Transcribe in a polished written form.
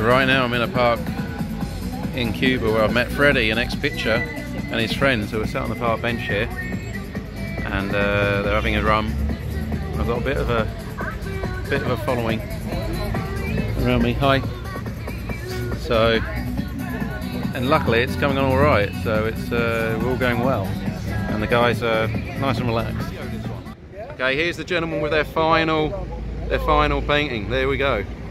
Right now I'm in a park in Cuba where I've met Freddy, an ex-pitcher, and his friends who are sat on the park bench here, and they're having a rum. I've got a bit of a following around me. Hi. So, and luckily it's coming on all right. So it's we're all going well, and the guys are nice and relaxed. Okay, here's the gentleman with their final painting. There we go.